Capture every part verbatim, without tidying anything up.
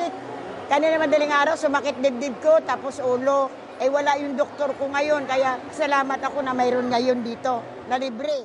sakit. Kanina madaling araw, sumakit dibdib ko, tapos ulo. Eh wala yung doktor ko ngayon, kaya salamat ako na mayroon ngayon dito, na libre.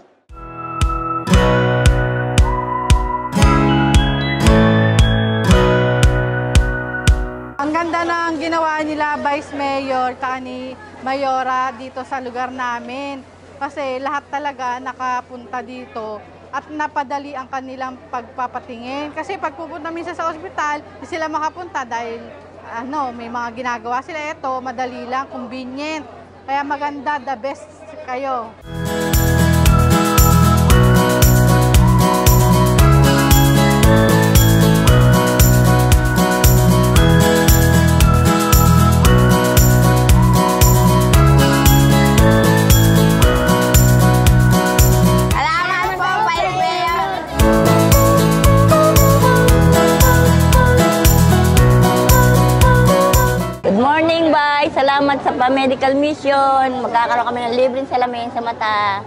Ang ganda ng ginawa nila Vice Mayor at ni Mayora dito sa lugar namin. Kasi lahat talaga nakapunta dito at napadali ang kanilang pagpapatingin. Kasi pag pupunta minsan sa ospital, hindi sila makapunta dahil ano, may mga ginagawa sila. Ito, madali lang, convenient. Kaya maganda, the best kayo. Salamat sa pa-medical mission. Magkakaroon kami ng libreng salamin sa mata.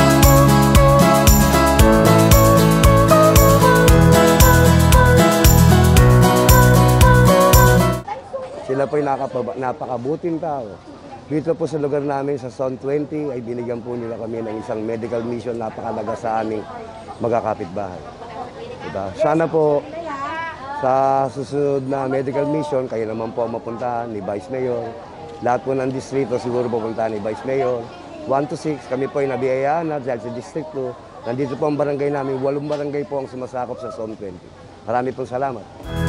Sila po'y napakabuting tao. Dito po sa lugar namin sa Zone twenty ay binigyan po nila kami ng isang medical mission napakalaga sa aming magkakapitbahay. Diba? Sana po sa susunod na medical mission, kayo naman po ang mapuntahan ni Vice Mayor. Lahat po ng distrito siguro pupuntahan ni Vice Mayor. one to six, kami po ay nabiyayaan na dahil sa distrito. Nandito po ang barangay namin, walong barangay po ang sumasakop sa Zone twenty. Marami pong salamat.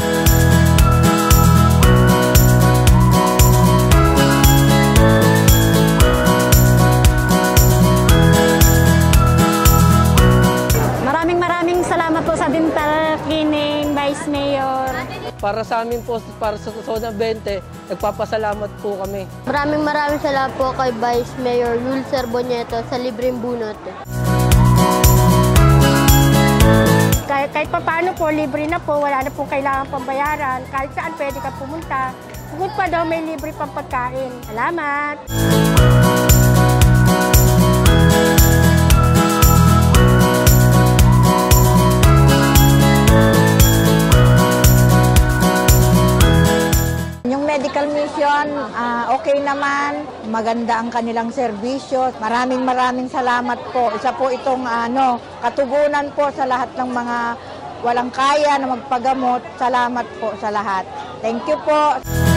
Maraming maraming salamat po sa dental clinic, Vice Mayor. Para sa amin po, para sa Zona twenty, nagpapasalamat po kami. Maraming maraming salamat po kay Vice Mayor Yul Serbonieto sa libreng bunot. Kahit, kahit pa paano po, libre na po, wala na pong kailangan pambayaran. Kahit saan pwede ka pumunta. Bukod pa daw may libre pang pagkain. Salamat! Medical mission, uh, okay naman, maganda ang kanilang serbisyo. Maraming maraming salamat po. Isa po itong ano, katugunan po sa lahat ng mga walang kaya na magpagamot. Salamat po sa lahat. Thank you po.